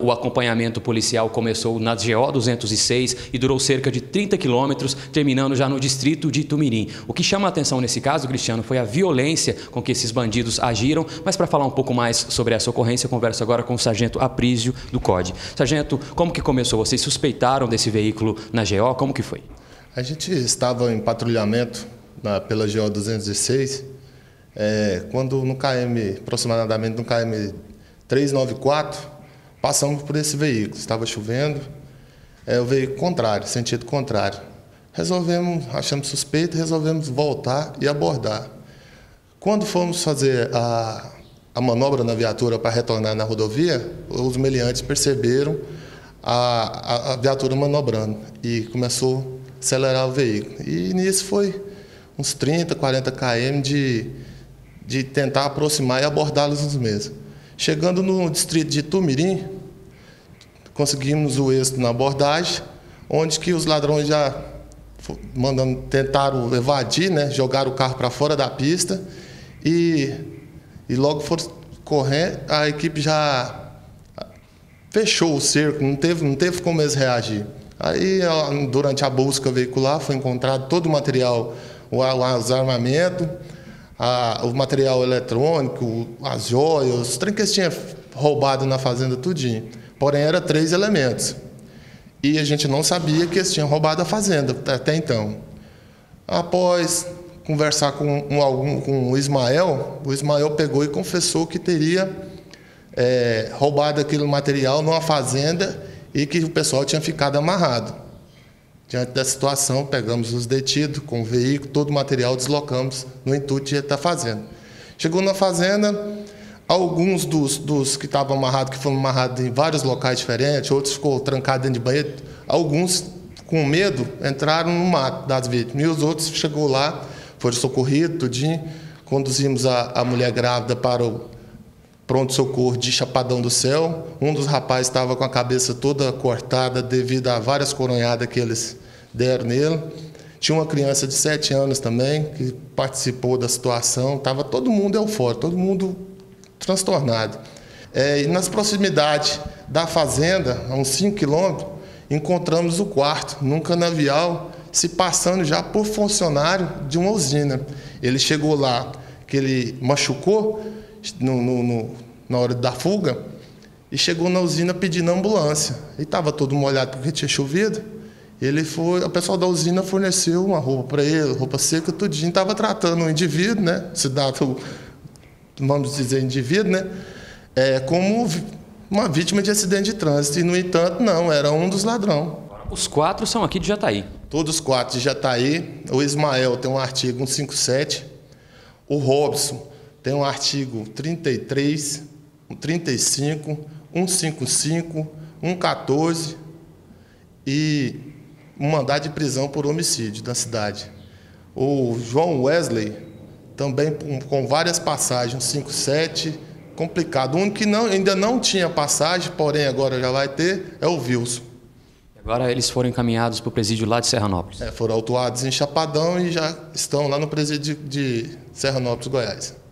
o acompanhamento policial começou na GO 206 e durou cerca de 30 quilômetros, terminando já no distrito de Itumirim. O que chama a atenção nesse caso, Cristiano, foi a violência com que esses bandidos agiram, mas para falar um pouco mais sobre essa ocorrência, eu converso agora com o sargento Aprísio do COD. Sargento, como que começou? Vocês suspeitaram desse veículo na GO? Como que foi? A gente estava em patrulhamento pela GO 206, quando aproximadamente no KM 394, passamos por esse veículo. Estava chovendo, o veículo contrário, sentido contrário. Achamos suspeito, resolvemos voltar e abordar. Quando fomos fazer a manobra na viatura para retornar na rodovia, os meliantes perceberam a viatura manobrando e começou a acelerar o veículo. E nisso foi uns 30, 40 km de tentar aproximar e abordá-los nos mesmos. Chegando no distrito de Itumirim, conseguimos o êxito na abordagem, onde que os ladrões já tentaram evadir, né? Jogaram o carro para fora da pista e logo foram correr. A equipe já fechou o cerco, não teve como eles reagir. Aí, durante a busca veicular, foi encontrado todo o material, os armamentos, o material eletrônico, as joias, os trem que eles tinham roubado na fazenda tudinho. Porém, eram 3 elementos. E a gente não sabia que eles tinham roubado a fazenda até então. Após conversar com o Ismael pegou e confessou que teria roubado aquele material numa fazenda e que o pessoal tinha ficado amarrado. Diante da situação, pegamos os detidos com o veículo, todo o material deslocamos no intuito de estar fazendo. Chegou na fazenda, alguns dos que estavam amarrados, que foram amarrados em vários locais diferentes, outros ficou trancados dentro de banheiro, alguns, com medo, entraram no mato das vítimas. E os outros chegou lá, foram socorridos, tudinho. Conduzimos a mulher grávida para o pronto-socorro de Chapadão do Céu. Um dos rapazes estava com a cabeça toda cortada devido a várias coronhadas que eles deram nele. Tinha uma criança de 7 anos também, que participou da situação. Estava todo mundo eufórico, todo mundo transtornado. E nas proximidades da fazenda, a uns 5 quilômetros, encontramos o quarto, num canavial, se passando já por funcionário de uma usina. Ele chegou lá, que ele machucou na hora da fuga, e chegou na usina pedindo ambulância. E estava todo molhado porque tinha chovido. O pessoal da usina forneceu uma roupa para ele, roupa seca, tudinho. Estava tratando o indivíduo, né, cidadão, vamos dizer indivíduo, né, como uma vítima de acidente de trânsito. E, no entanto, não, era um dos ladrões. Os 4 são aqui de Jataí. Todos os 4 de Jataí. O Ismael tem um artigo 157. O Robson tem um artigo 33, 35, 155, 114 e um mandado de prisão por homicídio da cidade. O João Wesley, também com várias passagens, 57, complicado. O único que ainda não tinha passagem, porém agora já vai ter, é o Wilson. Agora eles foram encaminhados para o presídio lá de Serranópolis. Foram autuados em Chapadão e já estão lá no presídio de Serranópolis, Goiás.